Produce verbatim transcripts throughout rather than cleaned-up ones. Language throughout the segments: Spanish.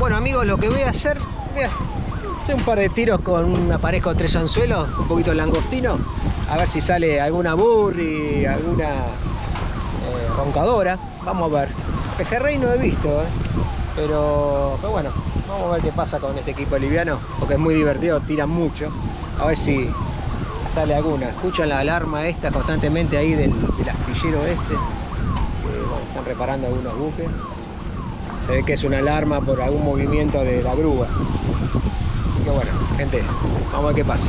Bueno amigos, lo que voy a hacer, voy a hacer un par de tiros con un aparejo de tres anzuelos, un poquito langostino, a ver si sale alguna burri, alguna eh, roncadora. Vamos a ver. Pejerrey no he visto, ¿eh? pero, pero bueno, vamos a ver qué pasa con este equipo liviano, porque es muy divertido, tiran mucho. A ver si sale alguna. Escuchan la alarma esta constantemente ahí del, del astillero este, que bueno, están reparando algunos buques. Se ve que es una alarma por algún movimiento de la grúa. Así que bueno, gente, vamos a ver qué pasa.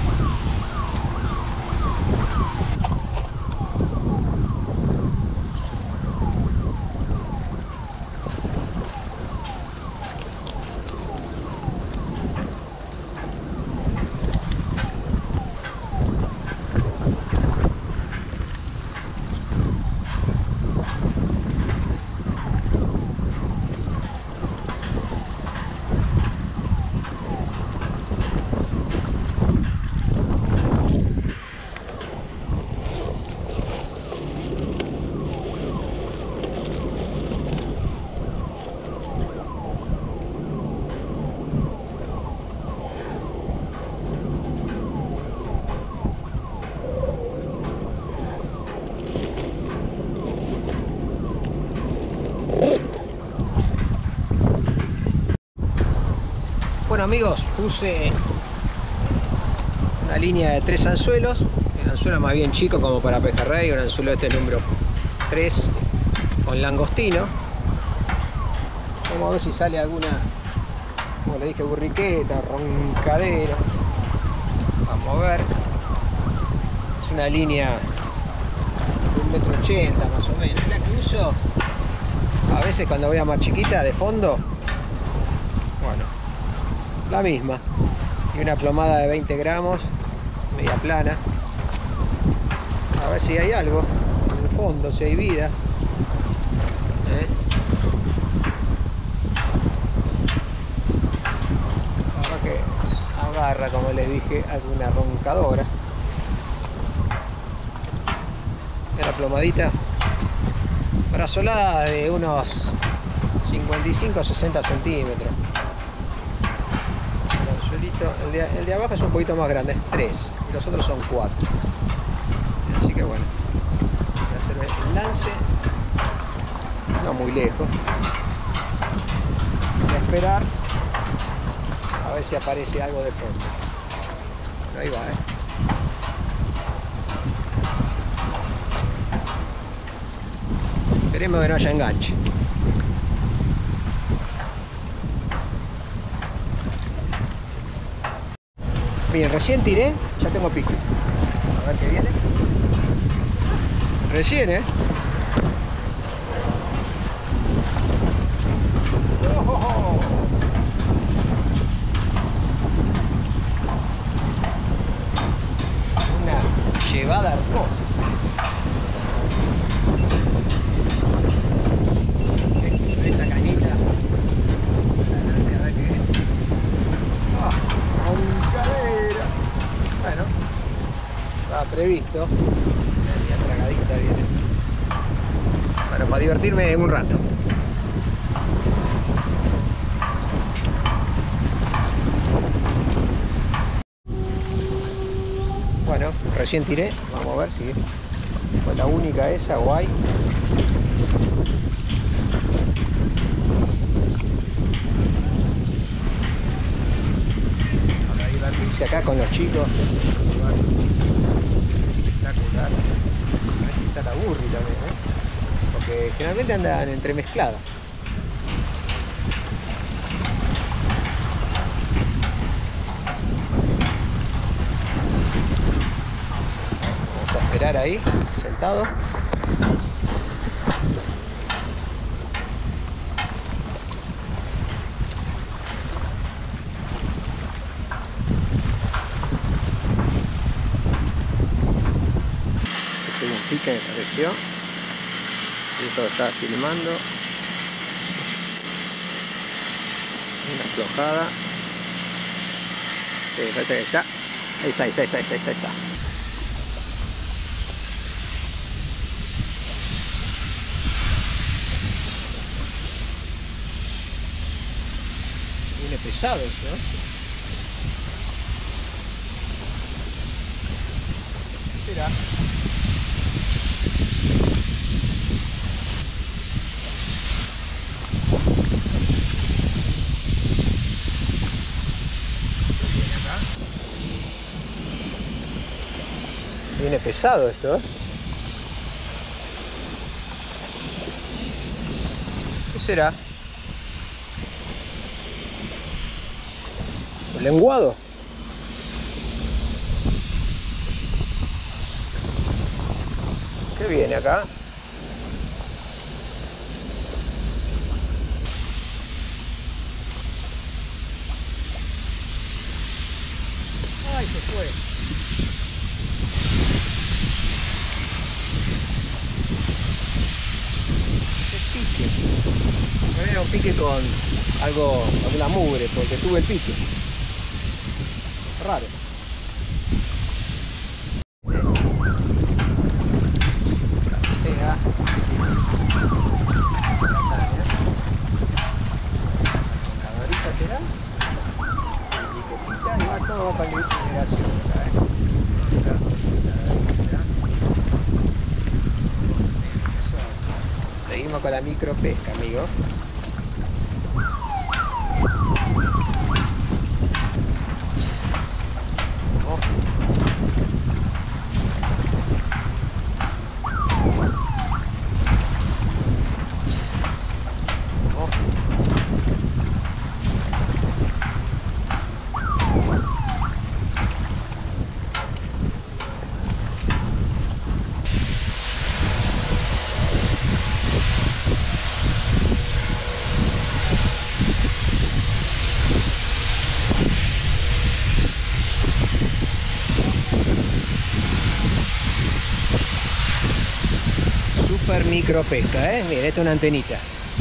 Bueno amigos, puse una línea de tres anzuelos, el anzuelo más bien chico como para pejerrey, un anzuelo este número tres con langostino. Vamos a ver si sale alguna, como le dije, burriqueta, roncadera. Vamos a ver. Es una línea de un metro ochenta más o menos, es la que uso a veces cuando voy a más chiquita de fondo. Bueno, la misma, y una plomada de veinte gramos, media plana. A ver si hay algo en el fondo, si hay vida. ¿Eh? Ahora que agarra, como les dije, alguna roncadora. Una plomadita brazolada de unos cincuenta y cinco a sesenta centímetros. El de, el de abajo es un poquito más grande, es tres, y los otros son cuatro. Así que bueno, voy a hacer el lance, no muy lejos. Voy a esperar a ver si aparece algo de fondo. Pero ahí va, ¿eh? Esperemos que no haya enganche. Bien, recién tiré, ya tengo pico. A ver qué viene. Recién, ¿eh? Oh, oh, oh. Una llevada hermosa. Esta cañita. A ver qué es. Ah, un cadera. Bueno, estaba previsto. Una tragadita viene. Bueno, para divertirme en un rato. Bueno, recién tiré. Vamos a ver si es fue la única esa o hay. Para divertirse acá con los chicos. Espectacular. A ver si está la burri también, ¿eh? Porque generalmente andan entremezcladas. Vamos a esperar ahí, sentado. Este es un pique que me pareció. Y eso está filmando. Una aflojada. Sí, ahí está. Ahí está, ahí está, ahí está, ahí está, ahí está. Viene pesado esto, ¿no? ¿Qué será? Viene acá. Viene pesado esto, ¿eh? ¿Qué será? ¿El lenguado? ¿Qué viene acá? Ay, se fue. Qué pique. No era un pique con algo, alguna mugre, porque tuve el pique. Raro. Sea. Camarita será. Piquetita y va todo para la liberación acá, ¿eh? Seguimos con la micro pesca, amigos. Super micro pesca, ¿eh? Miren, esta es una antenita.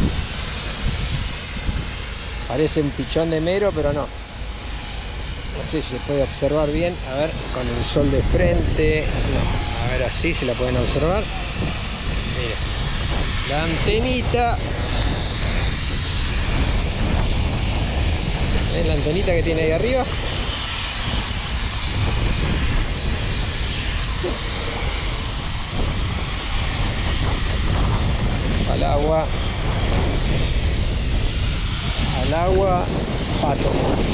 Parece un pichón de mero, pero no. No sé si se puede observar bien. A ver, con el sol de frente. No, a ver, así se la pueden observar. Miren, la antenita. ¿Ven la antenita que tiene ahí arriba? Al agua, al agua, pato.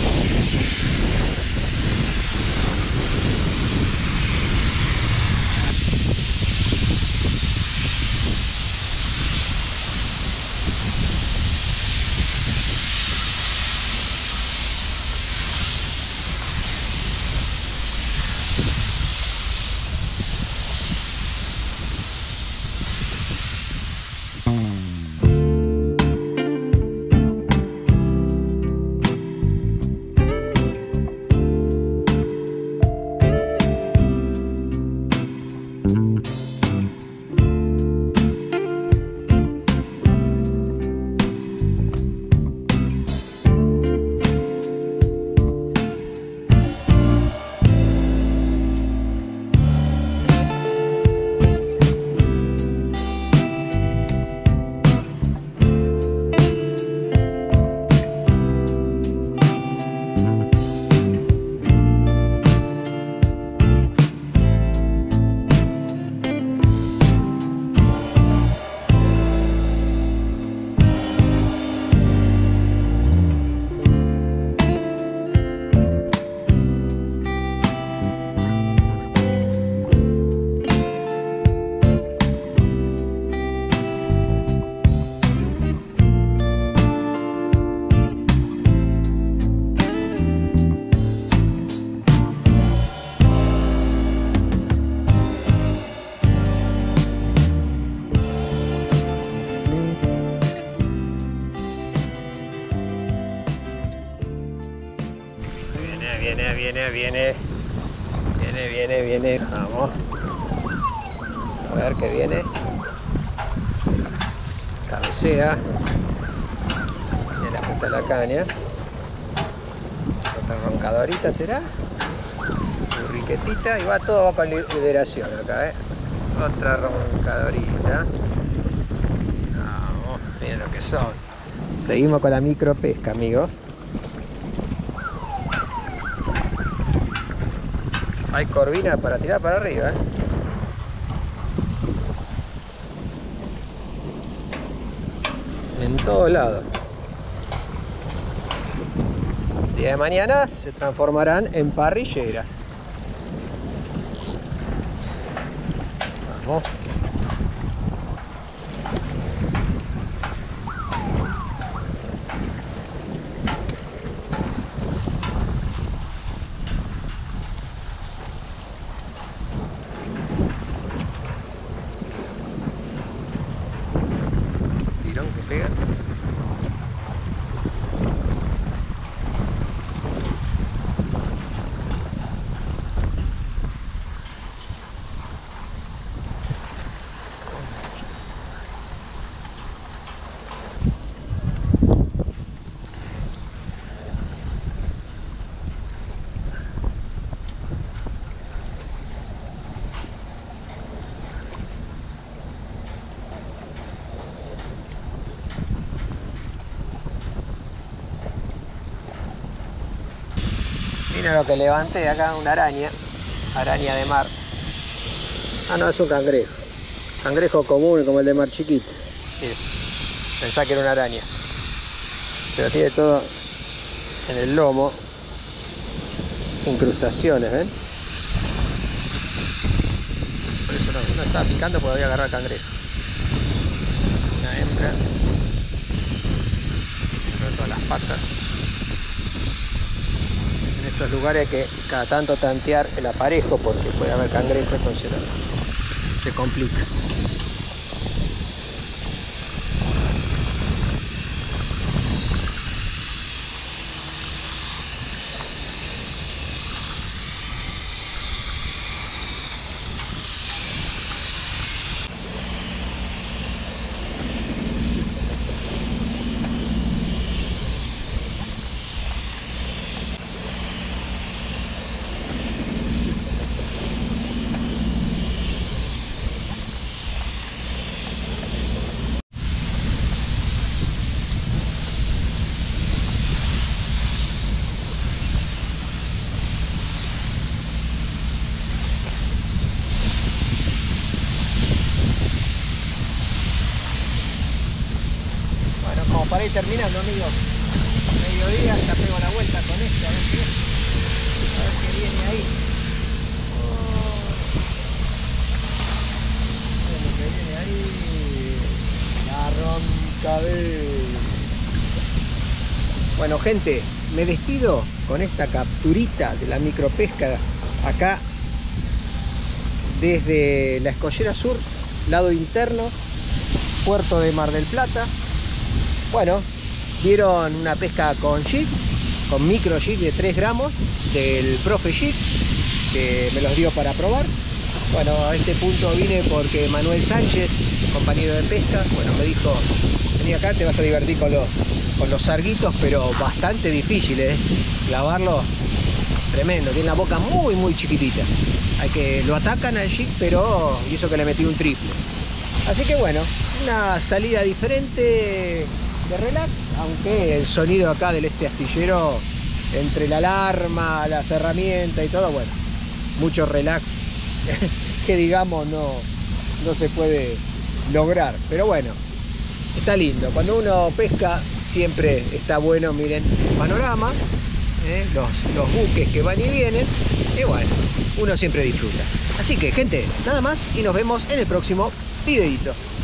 Viene, viene, viene, viene, viene, viene, vamos, a ver qué viene, cabecea, viene la punta de la caña, otra roncadorita será, burriquetita y va todo va con liberación acá, eh, otra roncadorita, vamos, miren lo que son, seguimos con la micro pesca, amigos. Hay corvina para tirar para arriba, ¿eh? En todos lados. El día de mañana se transformarán en parrilleras. Vamos. Tirón que pega. Mira lo que levanté acá, una araña, araña de mar. Ah, no, es un cangrejo. Cangrejo común como el de mar chiquito. Mira, pensá que era una araña. Pero tiene todo en el lomo. Incrustaciones, ¿ven? Por eso no, no estaba picando porque voy a agarrar cangrejo. Una hembra. Con todas las patas. En estos lugares hay que cada tanto tantear el aparejo porque puede haber cangrejo, entonces no, se complica. Para ir terminando, amigos. Mediodía, ya pego la vuelta con este, a ver qué, a ver qué viene ahí. Oh, lo que viene ahí, la roncabel. Bueno, gente, me despido con esta capturita de la micropesca acá desde la Escollera Sur, lado interno, puerto de Mar del Plata. Bueno, vieron una pesca con jig, con micro jig de tres gramos del profe Jig, que me los dio para probar. Bueno, a este punto vine porque Manuel Sánchez, compañero de pesca, bueno, me dijo, vení acá, te vas a divertir con los, con los sarguitos, pero bastante difícil, ¿eh? Clavarlo, tremendo, tiene la boca muy, muy chiquitita. Hay que, lo atacan al jig, pero, y eso que le metí un triple. Así que bueno, una salida diferente de relax, aunque el sonido acá del este astillero, entre la alarma, las herramientas y todo, bueno, mucho relax que digamos no, no se puede lograr, pero bueno, está lindo. Cuando uno pesca siempre está bueno, miren el panorama, ¿eh? los, los buques que van y vienen, y bueno, uno siempre disfruta. Así que gente, nada más y nos vemos en el próximo videito.